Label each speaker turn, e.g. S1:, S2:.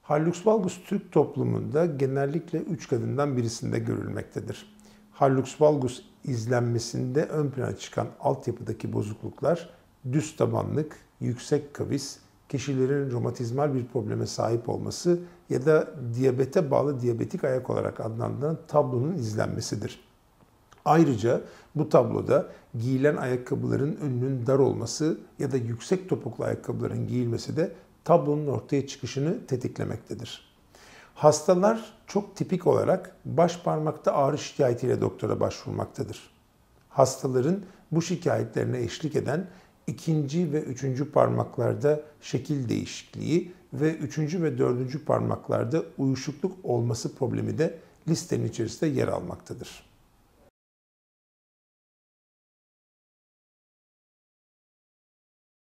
S1: Hallux valgus Türk toplumunda genellikle 3 kadından birisinde görülmektedir. Hallux valgus izlenmesinde ön plana çıkan altyapıdaki bozukluklar, düz tabanlık, yüksek kavis, kişilerin romatizmal bir probleme sahip olması ya da diyabete bağlı diyabetik ayak olarak adlandırılan tablonun izlenmesidir. Ayrıca bu tabloda giyilen ayakkabıların önünün dar olması ya da yüksek topuklu ayakkabıların giyilmesi de tablonun ortaya çıkışını tetiklemektedir. Hastalar çok tipik olarak baş parmakta ağrı şikayetiyle doktora başvurmaktadır. Hastaların bu şikayetlerine eşlik eden ikinci ve üçüncü parmaklarda şekil değişikliği ve üçüncü ve dördüncü parmaklarda uyuşukluk olması problemi de listenin içerisinde yer almaktadır.